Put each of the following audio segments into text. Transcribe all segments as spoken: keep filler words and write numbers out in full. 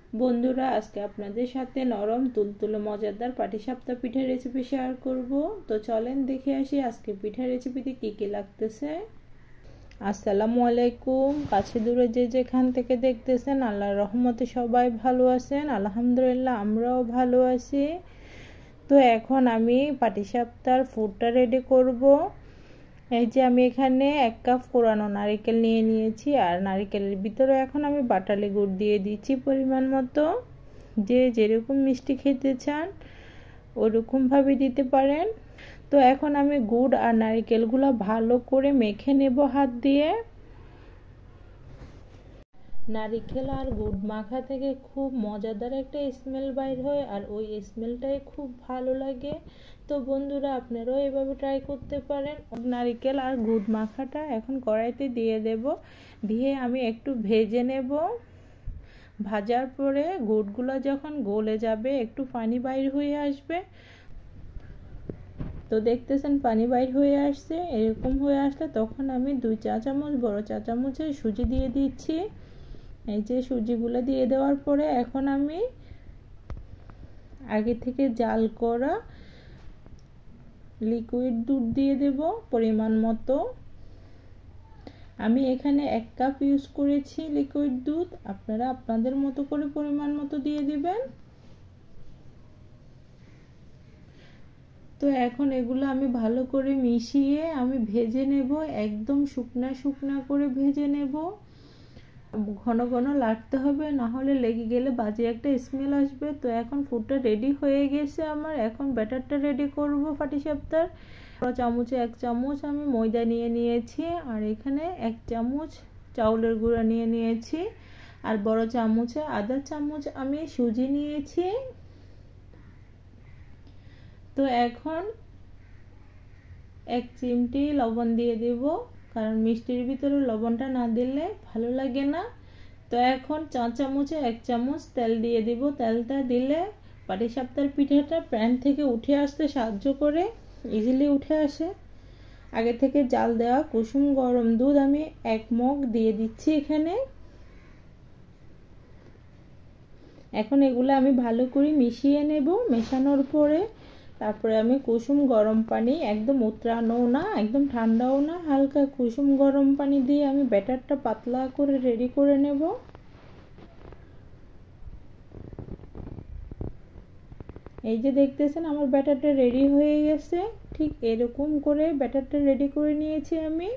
বন্ধুরা, আজকে আপনাদের সাথে নরম তুলতুলে মজাদার পাটিসাপটা পিঠার রেসিপি শেয়ার করব। তো চলেন দেখে আসি আজকে পিঠার রেসিপিতে কি কি লাগতেছে। আসসালামু আলাইকুম। কাছে দূরে যে যেখান থেকে দেখতেছেন, আল্লাহর রহমতে সবাই ভালো আছেন। আলহামদুলিল্লাহ আমরাও ভালো আছি। তো এখন আমি পাটিসাপটার ফুডটা রেডি করব। এই যে আমি এখানে এক কাপ কোরানো নারকেল নিয়ে নিয়েছি, আর নারকেলের ভিতরে এখন আমি বাটালি গুড় দিয়ে দিচ্ছি পরিমাণ মতো। যে যেরকম মিষ্টি খেতে চান ওরকমভাবে দিতে পারেন। তো এখন আমি গুড় আর নারকেলগুলো ভালো করে মেখে নেব হাত দিয়ে। নারকেল আর গুড় মাখা থেকে খুব মজাদার একটা স্মেল বাইর হয়, আর ওই স্মেলটাই খুব ভালো লাগে। তো বন্ধুরা, আপনারাও এভাবে ট্রাই করতে পারেন। নারকেল আর গুড় মাখাটা এখন কড়াইতে দিয়ে দেব, দিয়ে আমি একটু ভেজে নেব। ভাজার পরে গুড়গুলো যখন গলে যাবে, একটু পানি বাইর হয়ে আসবে। তো দেখতেছেন পানি বাইর হয়ে আসছে। এরকম হয়ে আসলে তখন আমি দুই চা চামচ বড় চা চামচের সুজি দিয়ে দিচ্ছি। এই যে সুজিগুলো দিয়ে দেওয়ার পরে এখন আমি আগে থেকে জাল করা লিকুইড দুধ দিয়ে দেব পরিমাণ মতো। আমি এখানে এক কাপ ইউজ করেছি লিকুইড দুধ, আপনারা আপনাদের মতো করে পরিমাণ মতো দিয়ে দিবেন। তো এখন এগুলো আমি ভালো করে মিশিয়ে আমি ভেজে নেব, একদম শুকনা শুকনা করে ভেজে নেব। ঘন ঘন লাড়তে হবে, না হলে লেগে গেলে বাজে একটা স্মেল আসবে। তো এখন ফুডটা রেডি হয়ে গেছে আমার। এখন ব্যাটারটা রেডি করব পাটিসাপটার। বড় চামচে এক চামচ আমি ময়দা নিয়ে নিয়েছি, আর এখানে এক চামচ চাউলের গুঁড়া নিয়ে নিয়েছি, আর বড় চামচে আধা চামচ আমি সুজি নিয়েছি। তো এখন এক চিমটি লবণ দিয়ে দেব, কারণ মিষ্টির ভিতরে লবণটা না দিলে ভালো লাগে না। তো এখন চা চামচে এক চামচ তেল দিয়ে দিব। তেলটা দিলে পাটিসাপটার পিঠাটা প্যান থেকে উঠে আসতে সাহায্য করে, ইজিলি উঠে আসে। আগে থেকে জাল দেওয়া কুসুম গরম দুধ আমি এক মগ দিয়ে দিচ্ছি এখানে। এখন এগুলো আমি ভালো করে মিশিয়ে নেব। মেশানোর পরে তারপরে আমি কুসুম গরম পানি, একদম উতরানোও না একদম ঠান্ডাও না, হালকা কুসুম গরম পানি দিয়ে আমি ব্যাটারটা পাতলা করে রেডি করে নেব। এই যে দেখতেছেন আমার ব্যাটারটা রেডি হয়ে গেছে। ঠিক এরকম করে ব্যাটারটা রেডি করে নিয়েছি আমি।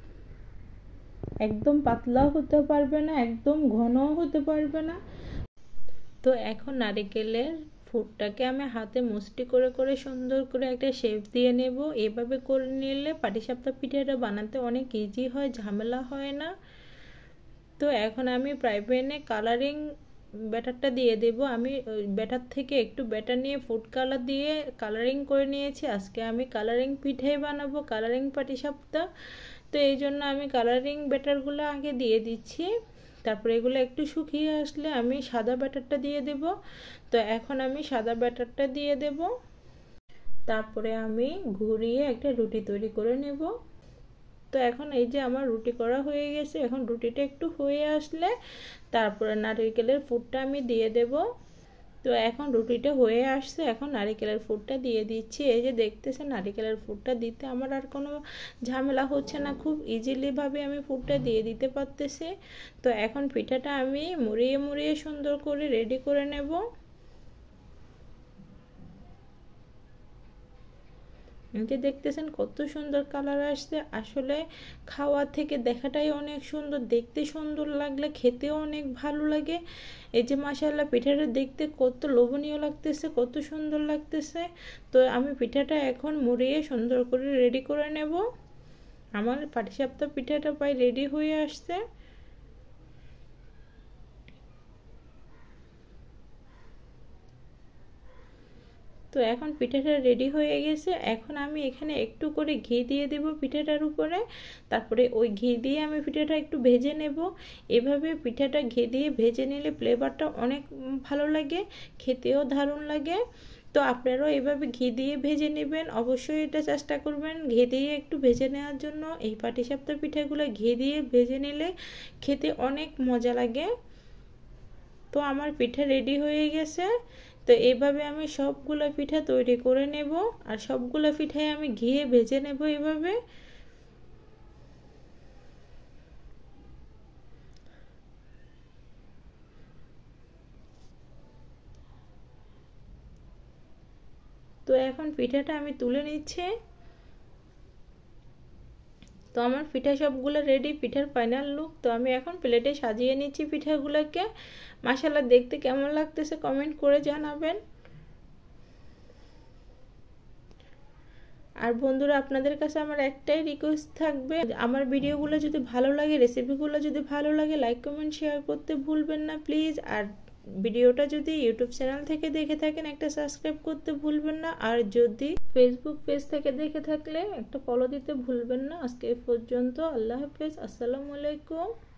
একদম পাতলাও হতে পারবে না, একদম ঘনও হতে পারবে না। তো এখন নারকেলের ফুডটাকে আমি হাতে মুষ্টি করে করে সুন্দর করে একটা শেপ দিয়ে নেব। এভাবে করে নিলে পাটিসাপটা পিঠাটা বানাতে অনেক ইজি হয়, ঝামেলা হয় না। তো এখন আমি ফ্রাই প্যানে কালারিং ব্যাটারটা দিয়ে দেব। আমি ব্যাটার থেকে একটু ব্যাটার নিয়ে ফুড কালার দিয়ে কালারিং করে নিয়েছি। আজকে আমি কালারিং পিঠাই বানাবো, কালারিং পাটিসাপটা। তো এই জন্য আমি কালারিং ব্যাটারগুলো আগে দিয়ে দিচ্ছি। তারপরে এগুলো একটু শুকিয়ে আসলে আমি সাদা ব্যাটারটা দিয়ে দেব। তো এখন আমি সাদা ব্যাটারটা দিয়ে দেব। তারপরে আমি ঘুরিয়ে একটা রুটি তৈরি করে নেব। তো এখন এই যে আমার রুটি করা হয়ে গেছে। এখন রুটিটা একটু হয়ে আসলে তারপরে নারকেলের ফুডটা আমি দিয়ে দেব। তো এখন রুটিটা হয়ে আসছে, এখন নারকেলের ফুডটা দিয়ে দিচ্ছি। এই যে দেখতেছেন নারকেলের ফুডটা দিতে আমার আর কোনো ঝামেলা হচ্ছে না, খুব ইজিলি ভাবে আমি ফুডটা দিয়ে দিতে পারতেছি। তো এখন পিঠাটা আমি মুড়িয়ে মুড়িয়ে সুন্দর করে রেডি করে নেব। যে দেখতেছেন কত সুন্দর কালার আসছে। আসলে খাওয়া থেকে দেখাটাই অনেক সুন্দর, দেখতে সুন্দর লাগলে খেতেও অনেক ভালো লাগে। এই যে মাশাআল্লাহ পিঠাটা দেখতে কত লোভনীয় লাগতেছে, কত সুন্দর লাগতেছে। তো আমি পিঠাটা এখন মুড়িয়ে সুন্দর করে রেডি করে নেব। আমার পাটিসাপটা পিঠাটা প্রায় রেডি হয়ে আসছে। তো এখন পিঠাটা রেডি হয়ে গেছে। এখন আমি এখানে একটু করে ঘি দিয়ে দেব পিঠাটার উপরে। তারপরে ওই ঘি দিয়ে আমি পিঠাটা একটু ভেজে নেব। এভাবে পিঠাটা ঘি দিয়ে ভেজে নিলে ফ্লেভারটা অনেক ভালো লাগে, খেতেও দারুণ লাগে। তো আপনারাও এভাবে ঘি দিয়ে ভেজে নেবেন, অবশ্যই এটা চেষ্টা করবেন ঘি দিয়ে একটু ভেজে নেওয়ার জন্য। এই পাটিসাপটা পিঠাগুলো ঘি দিয়ে ভেজে নিলে খেতে অনেক মজা লাগে। তো আমার পিঠা রেডি হয়ে গেছে। তো এইভাবে আমি সবগুলো পিঠা তৈরি করে নেব, আর সবগুলো পিঠাই আমি ঘিয়ে ভেজে নেব এভাবে। তো এখন পিঠাটা আমি তুলে নিচ্ছি। তো আমার পিঠা সবগুলো রেডি, পিঠার ফাইনাল লুক। তো আমি এখন প্লেটে সাজিয়ে নিচ্ছি পিঠাগুলোকে। মাশাআল্লাহ দেখতে কেমন লাগতেছে কমেন্ট করে জানাবেন। আর বন্ধুরা, আপনাদের কাছে আমার একটাই রিকোয়েস্ট থাকবে, আমার ভিডিওগুলো যদি ভালো লাগে, রেসিপিগুলো যদি ভালো লাগে, লাইক কমেন্ট শেয়ার করতে ভুলবেন না প্লিজ। আর ভিডিওটা যদি ইউটিউব চ্যানেল থেকে দেখে থাকেন একটা সাবস্ক্রাইব করতে ভুলবেন না, আর যদি ফেসবুক পেজ থেকে দেখে থাকলে একটা ফলো দিতে ভুলবেন না। আজকে এই পর্যন্ত, আল্লাহ হাফেজ, আসসালামু আলাইকুম।